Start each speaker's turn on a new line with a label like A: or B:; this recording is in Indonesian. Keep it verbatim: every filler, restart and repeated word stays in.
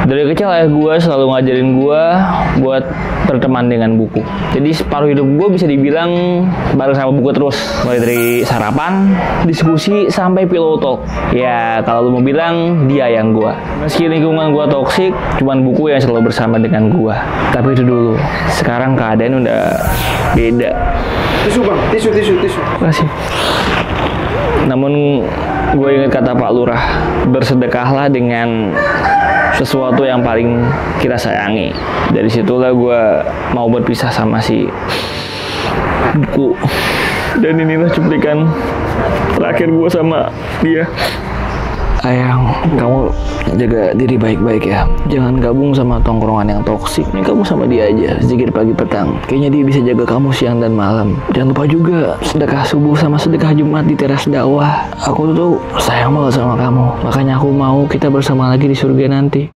A: Dari kecil ayah gue selalu ngajarin gue buat berteman dengan buku. Jadi separuh hidup gue bisa dibilang bareng sama buku terus. Mulai dari sarapan, diskusi, sampai pillow talk. Ya kalau lu mau bilang dia yang gue. Meski lingkungan gue toksik, cuman buku yang selalu bersama dengan gue. Tapi itu dulu. Sekarang keadaan udah beda.
B: Tisu bang, tisu, tisu, tisu.
A: Makasih. Namun gue ingat kata Pak Lurah, bersedekahlah dengan sesuatu yang paling kita sayangi. Dari situlah gue mau berpisah sama si buku. Dan inilah cuplikan terakhir gue sama dia. Ayang, kamu jaga diri baik-baik ya. Jangan gabung sama tongkrongan yang toksik. Ini kamu sama dia aja, zikir pagi petang. Kayaknya dia bisa jaga kamu siang dan malam. Jangan lupa juga sedekah subuh sama sedekah Jumat di teras dakwah. Aku tuh sayang banget sama kamu. Makanya aku mau kita bersama lagi di surga nanti.